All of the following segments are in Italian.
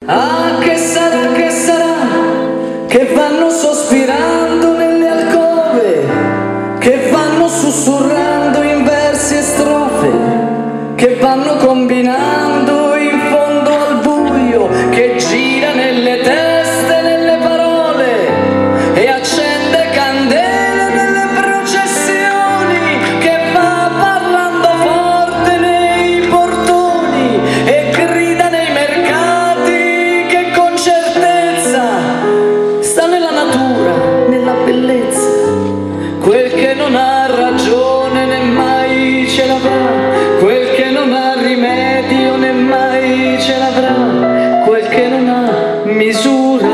Ah, che sarà, che vanno sospirando nelle alcove, che vanno sussurrando in versi e strofe, che vanno combinando in fondo al buio, che gira nelle teste, nelle parole e accende candele nelle processioni, che va parlando forte nei portoni e grida nei mercati, che con certezza sta nella natura, nella bellezza. Quel che non ha ragione né mai ce l'avrà, quel che non ha rimedio né mai ce l'avrà, quel che non ha misura.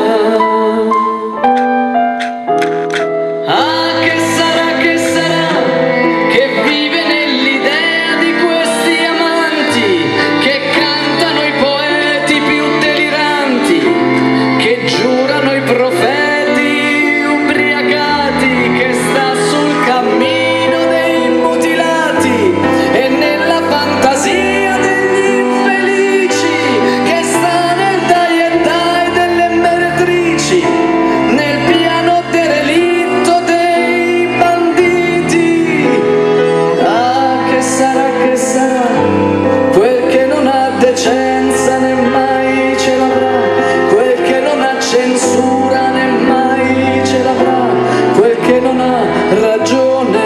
Ah, che sarà, che vive nell'idea di questi amanti, che cantano i poeti più deliranti, che giurano i profeti ubriacati, che sta sul cammino dei mutilati e nella fantasia degli infelici, che sta nel dai e dai delle meretrici, nel piano derelitto dei banditi. Ah, che sarà, quel che non ha decenza né mai ce l'avrà, quel che non ha censura né mai ce l'avrà, quel che non ha ragione.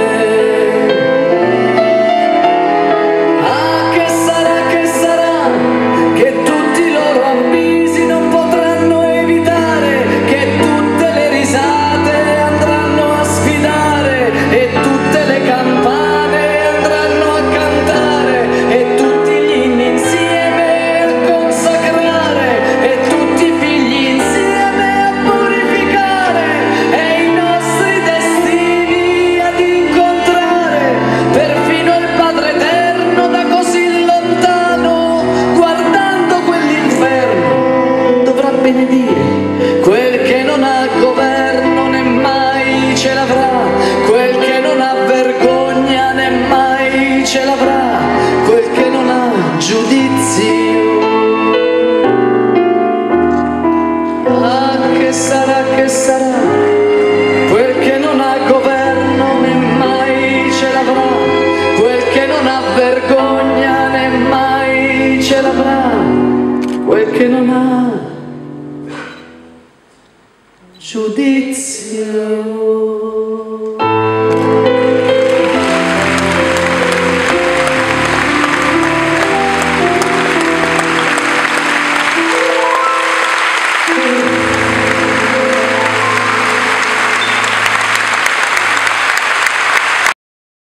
Ah, che sarà, che tutti i loro avvisi non potranno evitare, che tutte le risate andranno a sfidare e tutte le campane andranno a cantare e tutti gli inni insieme a consacrare e tutti i figli insieme a purificare e i nostri destini ad incontrare. Perfino il Padre Eterno da così lontano, guardando quell'inferno, dovrà benedire quel che non ha governo né mai ce l'avrà, quel che non ha vergogna né mai ce l'avrà, quel che non ha giudizio. Ah, che sarà, quel che non ha governo né mai ce l'avrà, quel che non ha vergogna né mai ce l'avrà, quel che non ha giudizio.